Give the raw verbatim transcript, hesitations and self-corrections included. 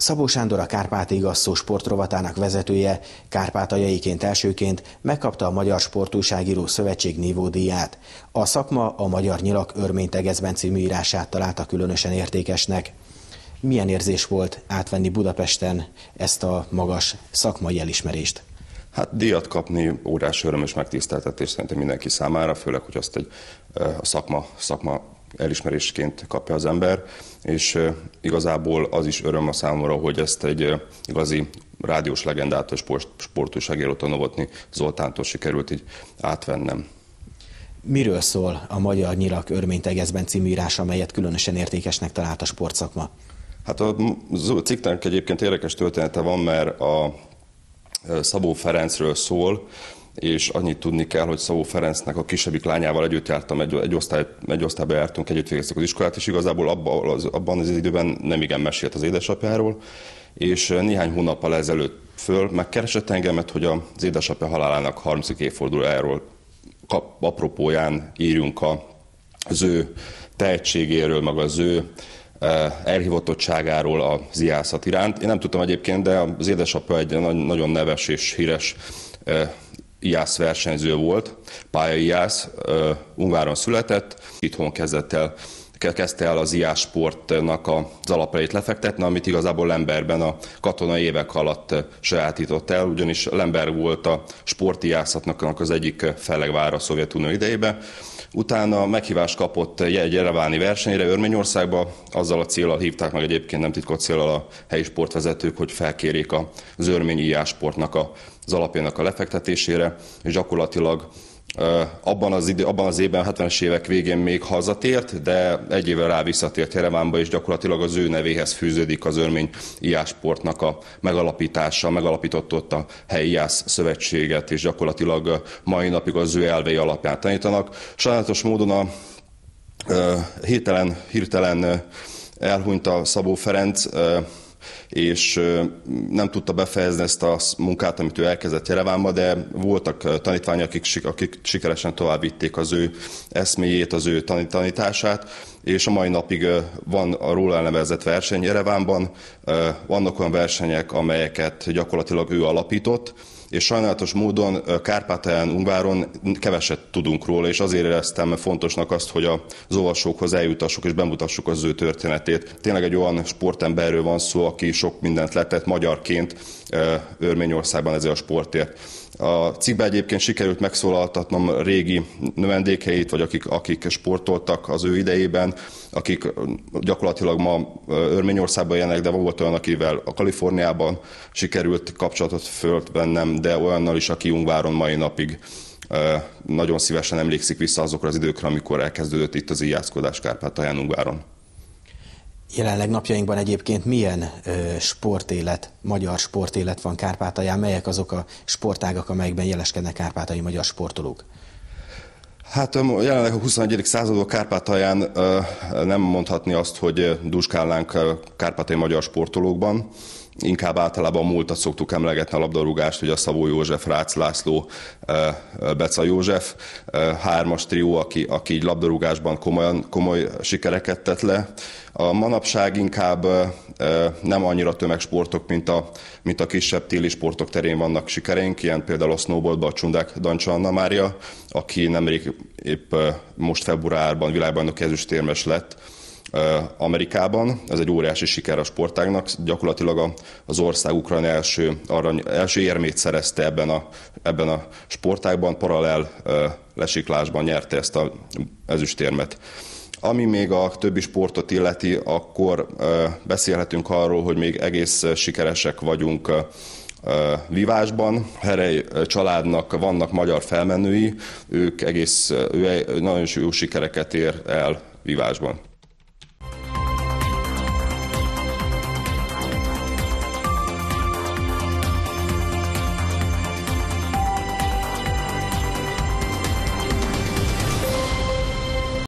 Szabó Sándor, a Kárpáti Gasszó sportrovatának vezetője, kárpátaljaiként elsőként megkapta a Magyar Sportújságíró Szövetség nívódíját. A szakma a Magyar Nyilak Örmény-Tegezben című írását találta különösen értékesnek. Milyen érzés volt átvenni Budapesten ezt a magas szakmai elismerést? Hát díjat kapni óriási öröm és megtiszteltetés szerintem mindenki számára, főleg, hogy azt egy a szakma, szakma elismerésként kapja az ember, és igazából az is öröm a számomra, hogy ezt egy igazi rádiós legendától, sport, sportújságírótól, Novotny Zoltántól sikerült így átvennem. Miről szól a Magyar Nyilak Örmény-Tegezben című írás, amelyet különösen értékesnek talált a sportszakma? Hát a cikknek egyébként érdekes története van, mert a Szabó Ferencről szól, és annyit tudni kell, hogy Szabó Ferencnek a kisebbik lányával együtt jártam, egy, egy, osztály, egy osztályba jártunk, együtt végeztük az iskolát, és igazából abban az, abban az időben nem igen mesélt az édesapjáról, és néhány hónappal ezelőtt föl megkeresett engemet, hogy az édesapja halálának harminc évfordulójáról apropóján írjunk az ő tehetségéről, meg az ő elhivatottságáról az ijászat iránt. Én nem tudtam egyébként, de az édesapja egy nagyon neves és híres ijász versenyző volt, pályai ijász, Ungváron született, itthon kezdett el, kezdte el az ijász sportnak az alapjait lefektetni, amit igazából Lemberben a katonai évek alatt sajátított el, ugyanis Lemberg volt a sportijászatnak az egyik fellegvára a Szovjetunió idejében. Utána meghívást kapott egy jereváni versenyre Örményországba, azzal a céllal hívták meg, egyébként nem titkot céllal a helyi sportvezetők, hogy felkérjék az örményi ijászsportnak az alapjának a lefektetésére, és gyakorlatilag abban az, idő, abban az évben, a hetvenes évek végén még hazatért, de egy évvel rá visszatért Jerevánba, és gyakorlatilag az ő nevéhez fűződik az örmény ijászsportnak a megalapítása, megalapított ott a helyi ijász szövetséget, és gyakorlatilag mai napig az ő elvei alapján tanítanak. Sajnálatos módon a hirtelen, hirtelen elhunyt a Szabó Ferenc, és nem tudta befejezni ezt a munkát, amit ő elkezdett Jerevánba, de voltak tanítványok, akik, akik sikeresen továbbvitték az ő eszméjét, az ő tanítását, és a mai napig van a róla elnevezett verseny Jerevánban, vannak olyan versenyek, amelyeket gyakorlatilag ő alapított, és sajnálatos módon Kárpátalján, Ungváron keveset tudunk róla, és azért éreztem fontosnak azt, hogy az olvasókhoz eljutassuk és bemutassuk az ő történetét. Tényleg egy olyan sportemberről van szó, aki sok mindent letett magyarként Örményországban ezért a sportért. A cikkben egyébként sikerült megszólaltatnom régi növendékeit, vagy akik, akik sportoltak az ő idejében, akik gyakorlatilag ma Örményországban élnek, de volt olyan, akivel a Kaliforniában sikerült kapcsolatot fölvennem, de olyannal is, aki Ungváron mai napig nagyon szívesen emlékszik vissza azokra az időkre, amikor elkezdődött itt az ijászkodás Kárpátalján, Ungváron. Jelenleg napjainkban egyébként milyen ö, sportélet, magyar sportélet van Kárpátalján? Melyek azok a sportágak, amelyekben jeleskednek kárpátaljai magyar sportolók? Hát jelenleg a huszonegyedik században Kárpátalján nem mondhatni azt, hogy dúskálnánk kárpátaljai magyar sportolókban. Inkább általában a múltat szoktuk emlegetni, a labdarúgást, hogy a Szabó József, Rácz László, Beca József, hármas trió, aki, aki így labdarúgásban komolyan, komoly sikereket tett le. A manapság inkább nem annyira tömegsportok, mint a, mint a kisebb téli sportok terén vannak sikereink, ilyen például a snowboardban a Csundák Dancsa Anna Mária, aki nemrég épp most februárban világbajnoki ezüstérmes lett Amerikában. Ez egy óriási siker a sportágnak. Gyakorlatilag az ország Ukrajna első, arany, első érmét szerezte ebben a, ebben a sportágban, paralel lesiklásban nyerte ezt az ezüstérmet. Ami még a többi sportot illeti, akkor beszélhetünk arról, hogy még egész sikeresek vagyunk vívásban. Herey családnak vannak magyar felmenői, ők egész, ő nagyon jó sikereket ér el vívásban.